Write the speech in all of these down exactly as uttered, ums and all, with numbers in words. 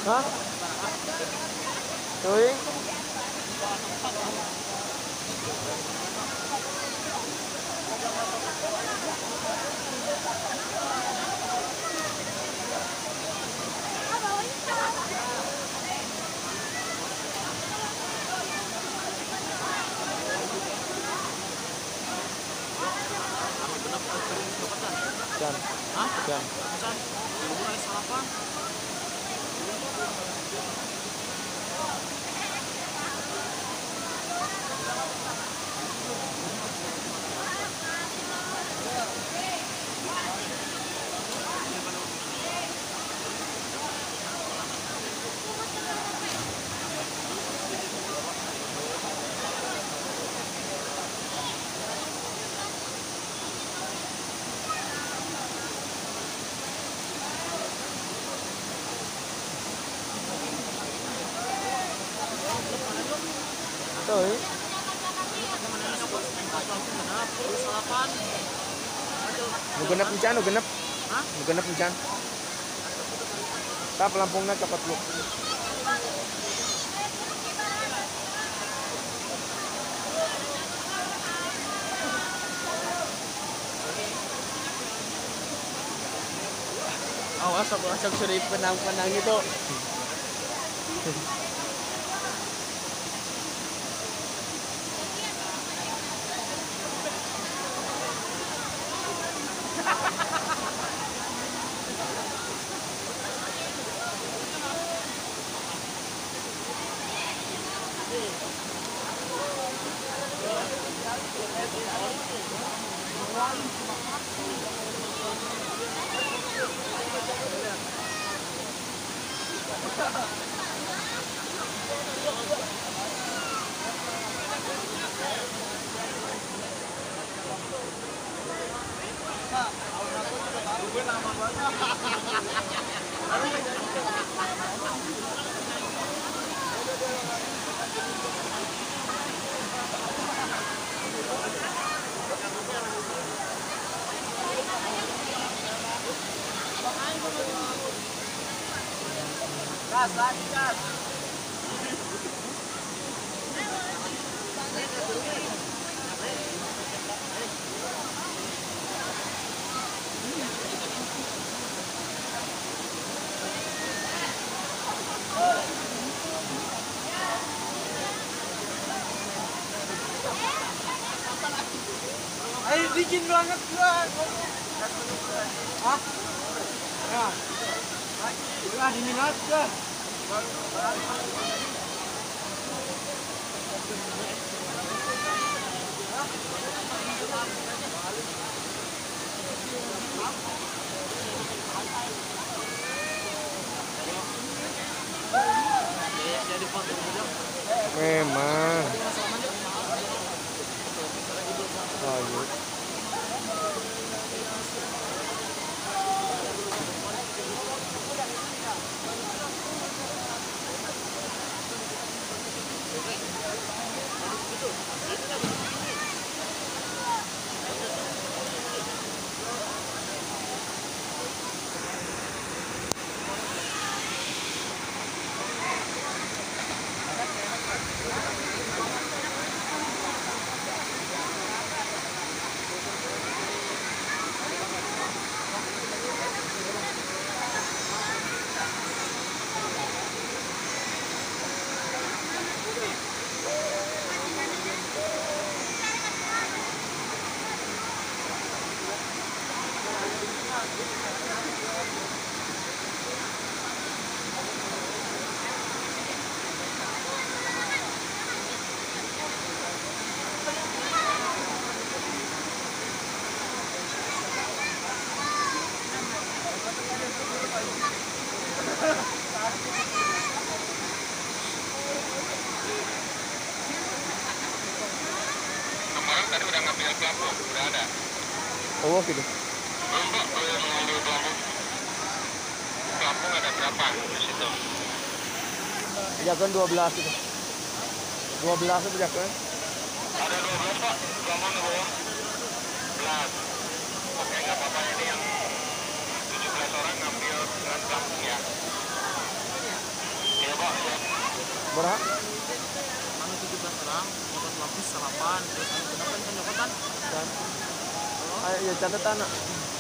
Hah? Tuh. Pecan. Hah? Pecan. Pecan. Mulai sarapan. Tuh. Nu genep encan, nu genep. Hah? Nu genep encan. Tap lampungna cepat lu. Awas, aku asap suri penang-penang itu. Gas lagi, gas. Ayo dingin banget gua. Hah? Ya. Udah dingin aja. Memang. Ayo. Tadi udah ngambil pelampung, udah ada. Oh gitu. Belum Pak, belum mengambil pelampung. Pelampung ada berapa di situ? Jagoan dua belas itu. dua belas itu jagoan. Ada dua belas Pak, pelampung di bawah. sebelas. Oke, nggak apa-apa, ini yang tujuh belas orang ngambil dengan pelampung ya. Pak, siap. Berapa? Kami tujuh belas orang, dapat lapis delapan, terus anu kenapa kan jabatan? Dan ayo ya catatan nak.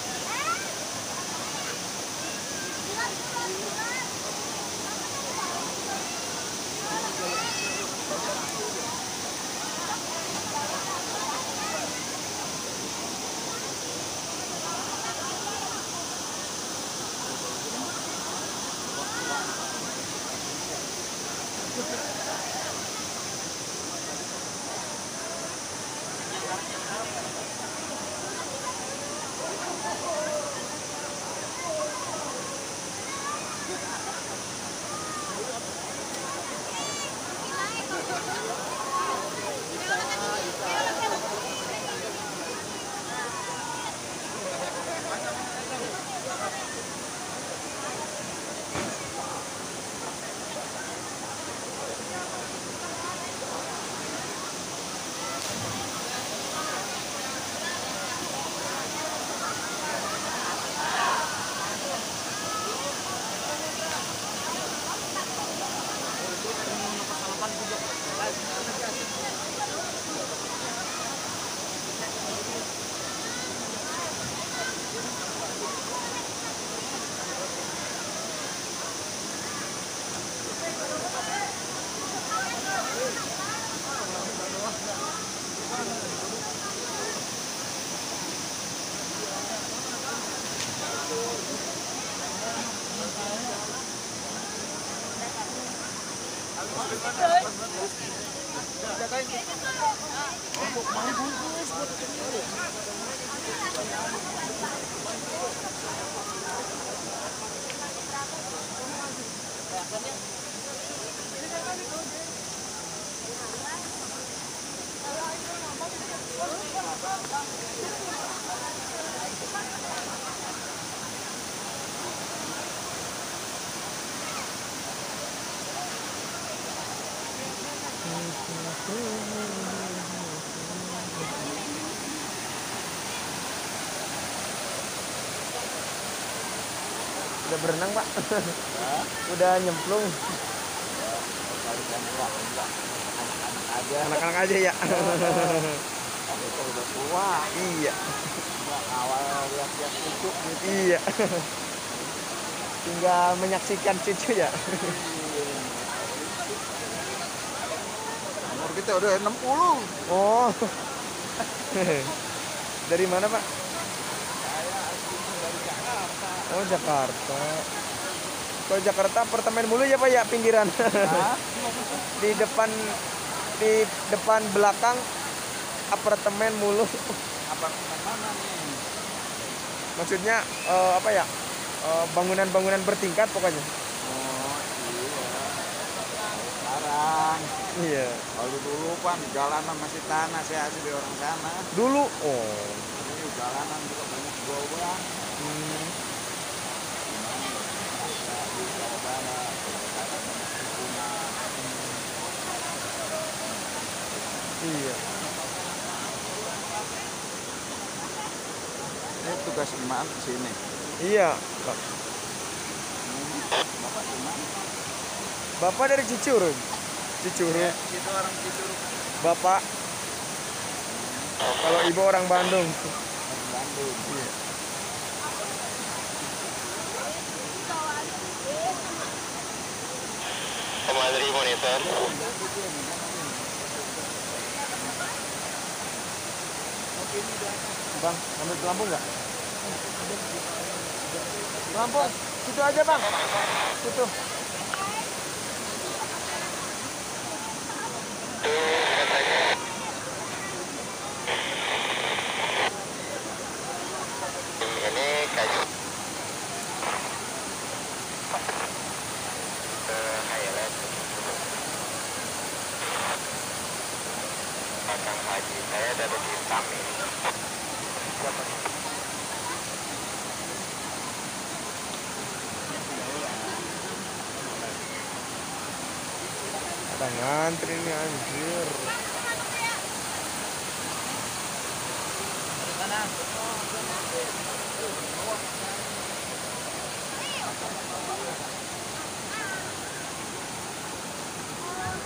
Udah berenang Pak? Udah nyemplung? Anak-anak aja ya? Itu udah tua. Iya. Awal lihat-lihat cucu gitu. Iya. Tinggal menyaksikan cucu ya? Umur kita udah enam puluh. Oh. Dari mana Pak? Saya aslinya dari Jakarta. Oh Jakarta. Kalau Jakarta apartemen mulu ya Pak ya, pinggiran. Di depan di depan belakang apartemen mulu. Apartemen mana nih? Maksudnya eh, apa ya? Eh, bangunan-bangunan bertingkat pokoknya. Oh iya. Sekarang. Iya. Kalau dulu kan jalanan masih tanah, saya asli dari orang sana. Dulu. Oh. Ini jalanan juga banyak gobang. Hmm. Iya. Ini tugas imam di sini. Iya, Pak. Bapak di mana? Bapak dari Cicurug. Cicurug. Ya, itu orang Cicurug. Bapak. Kalau ibu orang Bandung. Orang Bandung. Iya. Command three monitor. Bang, ambil pelampung nggak? Pelampung, situ aja Bang. Situ. Ini kayu. Eh, highlight. Pasang haji saya dari di Tami. Ada ngantri nih anjir.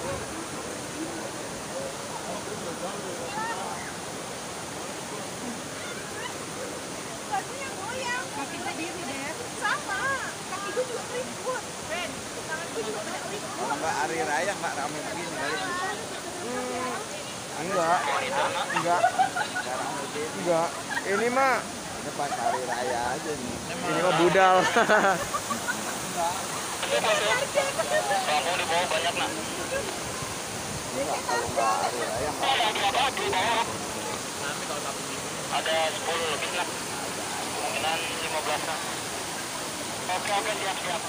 Bajunya goyang. Kaki berdiri deh. Sama. Kaki gue juga keriput. Ben, tangan gue juga kena keriput. Kalau nggak hari raya nggak ramai begini kali. Hmm, enggak, enggak, enggak. Ini mah, Ini pas hari raya aja nih. ini mah budal. Kamu di bawah banyak nak. Enggak, kalau nggak hari raya nggak. Rame kalau satu minggu. Ada sepuluh lebih nak. Kemungkinan lima belas nak. Oke oke siap siap.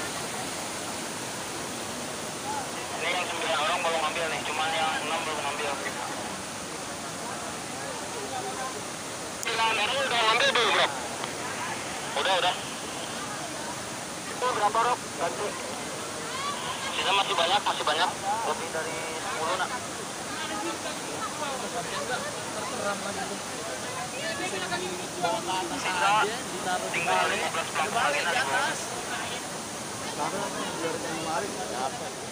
Ini yang sembilan orang baru ngambil nih, cuman yang enam belum ngambil. Sembilan orang udah ngambil belum bro? Udah udah. Itu berapa Rob? Ganti. Sisa masih banyak, masih banyak. Lebih dari sepuluh nak. Terkeram lagi tuh. Bisa dibawa ke atas Sisa aja, ditaruh di tinggal balik. lima belas Di pelaku lagi balik nak. di atas. Sekarang biar yang kemarin nggak dapat.